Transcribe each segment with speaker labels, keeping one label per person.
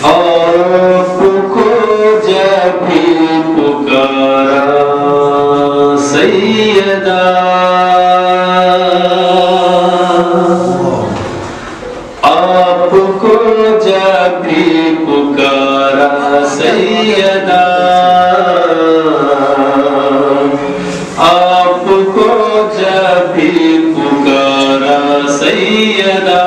Speaker 1: آپ کو جب بھی پکارا سیدہ، آپ کو جب بھی پکارا سیدہ، آپ کو جب بھی پکارا سیدہ،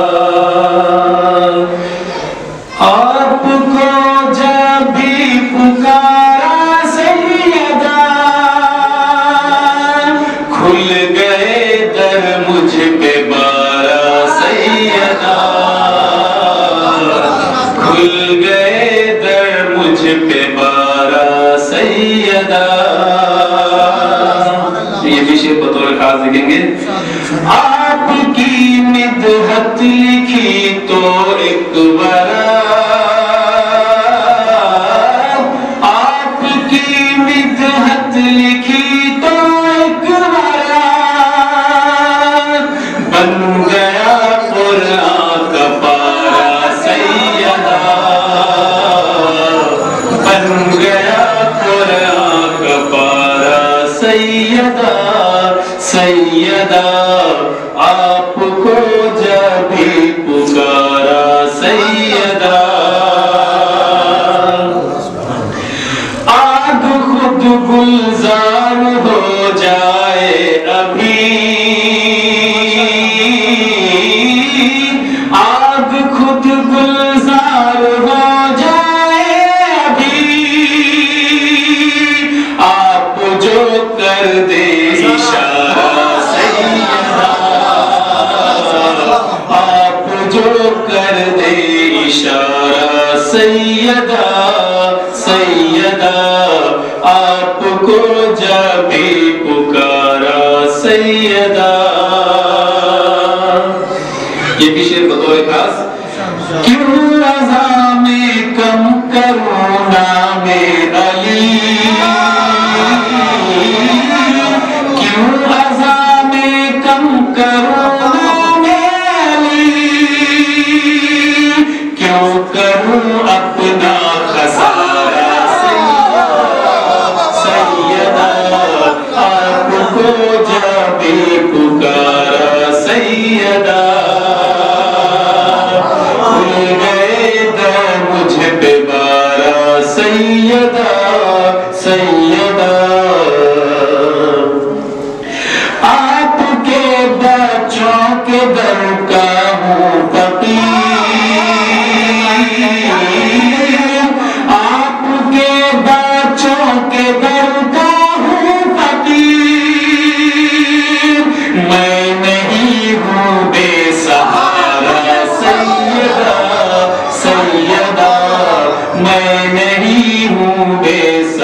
Speaker 1: آپ کو جب بھی پکارا سیدہ، کھل گئے در مجھ پہ بارہ سیدہ، کھل گئے در مجھ پہ بارہ سیدہ۔ یہ بھی شعر بطور خاص لکھیں گے۔ آپ کی مدحت لکھی تو ایک ورا، آپ کی مدحت لکھی تو ایک ورا، بن گیا قرآن کا پارا سیدہ، بن گیا قرآن کا پارا سیدہ، سیدہ آپ کو جب بھی پکارا سیدہ، آگ خود گلزار ہو جائے ابھی، آگ خود گلزار ہو جائے ابھی، آپ جو کر دے اشارہ سیدہ، آپ جو کر دے اشارہ سیدہ، سیدہ آپ کو جب بھی پکارا سیدہ۔ یہ بھی شعر بطور خاص۔ کیوں رضا میں کم کروں نام علی، کیوں رضا میں کم کروں نام علی، کیوں کروں اپنا خسارہ سیدہ، آپ کو جب بھی پکارا سیدہ، کھل گئے در مجھ پہ بارہ سیدہ، سیدہ آپ کے بچوں کے در کا ہوں فقیر، آپ کے بچوں کے در کا ہوں فقیر، میں نہیں ہوں بے سہارا سیدہ، سیدہ میں نہیں ہوں بے سہارا